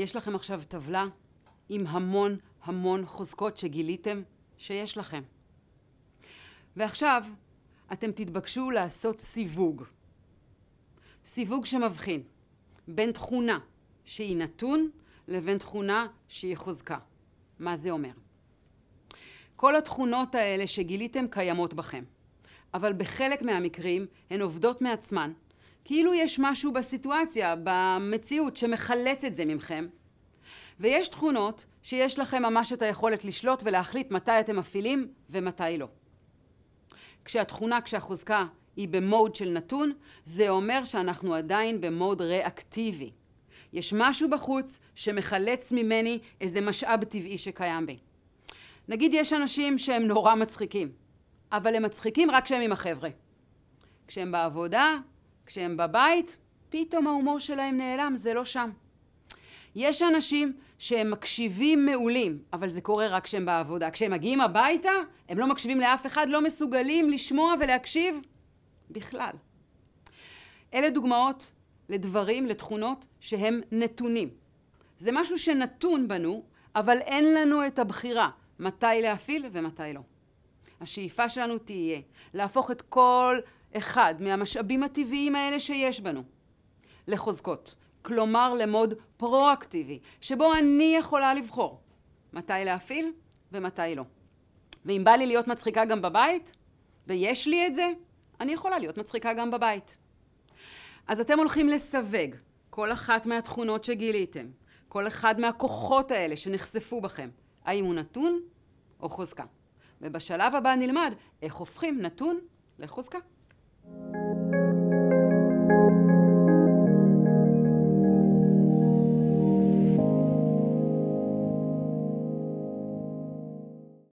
יש לכם עכשיו טבלה עם המון המון חוזקות שגיליתם שיש לכם. ועכשיו אתם תתבקשו לעשות סיווג. סיווג שמבחין בין תכונה שהיא נתון לבין תכונה שהיא חוזקה. מה זה אומר? כל התכונות האלה שגיליתם קיימות בכם, אבל בחלק מהמקרים הן עובדות מעצמן, כאילו יש משהו בסיטואציה, במציאות, שמחלץ את זה ממכם. ויש תכונות שיש לכם ממש את היכולת לשלוט ולהחליט מתי אתם מפעילים ומתי לא. כשהחוזקה היא במוד של נתון, זה אומר שאנחנו עדיין במוד ריאקטיבי. יש משהו בחוץ שמחלץ ממני איזה משאב טבעי שקיים בי. נגיד יש אנשים שהם נורא מצחיקים, אבל הם מצחיקים רק כשהם עם החבר'ה. כשהם בעבודה, כשהם בבית, פתאום ההומור שלהם נעלם, זה לא שם. יש אנשים שהם מקשיבים מעולים, אבל זה קורה רק כשהם בעבודה. כשהם מגיעים הביתה, הם לא מקשיבים לאף אחד, לא מסוגלים לשמוע ולהקשיב בכלל. אלה דוגמאות לדברים, לתכונות שהם נתונים. זה משהו שנתון בנו, אבל אין לנו את הבחירה מתי להפעיל ומתי לא. השאיפה שלנו תהיה להפוך את כל אחד מהמשאבים הטבעיים האלה שיש בנו לחוזקות. כלומר למוד פרואקטיבי, שבו אני יכולה לבחור מתי להפעיל ומתי לא. ואם בא לי להיות מצחיקה גם בבית, ויש לי את זה, אני יכולה להיות מצחיקה גם בבית. אז אתם הולכים לסווג כל אחת מהתכונות שגיליתם, כל אחד מהכוחות האלה שנחשפו בכם, האם הוא נתון או חוזקה. ובשלב הבא נלמד איך הופכים נתון לחוזקה.